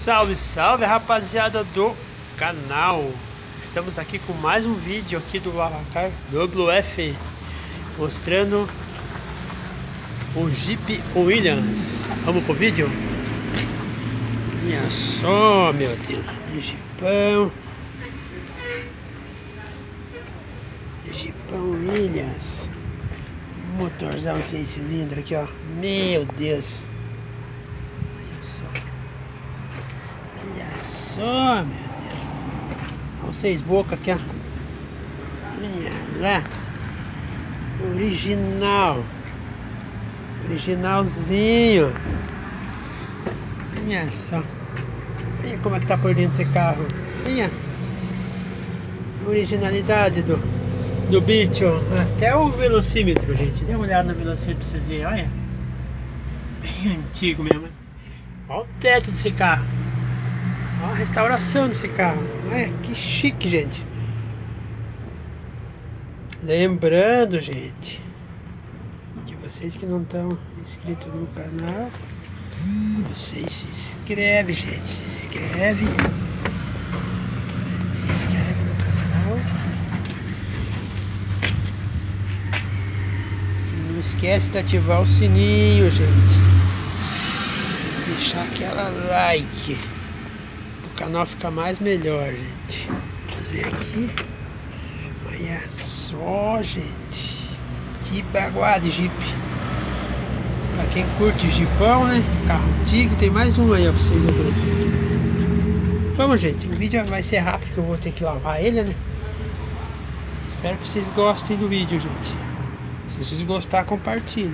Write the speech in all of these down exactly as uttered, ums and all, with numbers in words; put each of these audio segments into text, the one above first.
Salve, salve rapaziada do canal. Estamos aqui com mais um vídeo aqui do Lavacar W F, mostrando o Jeep Williams. Vamos pro vídeo? Olha só, meu Deus, Jeepão Jeepão Williams, motorzão seis cilindros aqui, ó. Meu Deus, olha só, olha só, meu Deus. Olha seis bocas aqui, ó. Olha lá, original, originalzinho. Olha só, olha como é que tá por dentro desse carro. Olha a originalidade do, do bicho. Até o velocímetro, gente. Dê uma olhada no velocímetro pra vocês verem. Olha, bem antigo mesmo. Olha o teto desse carro. Olha a restauração desse carro. Olha que chique, gente. Lembrando, gente, que vocês que não estão inscritos no canal, vocês se inscrevem, gente. Se inscreve. Se inscreve no canal. E não esquece de ativar o sininho, gente. Deixar aquela like. O canal fica mais melhor, gente. Vamos ver aqui. Olha só, gente. Que baguá de Jeep. Pra quem curte Jeepão, né? Carro antigo, tem mais um aí, ó, pra vocês verem. Vamos, gente, o vídeo vai ser rápido, que eu vou ter que lavar ele, né? Espero que vocês gostem do vídeo, gente. Se vocês gostarem, compartilhem.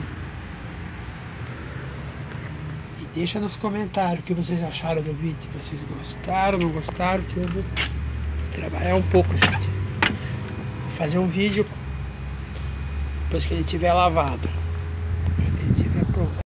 E deixa nos comentários o que vocês acharam do vídeo. Se vocês gostaram, não gostaram, que eu vou trabalhar um pouco, gente. Vou fazer um vídeo depois que ele estiver lavado.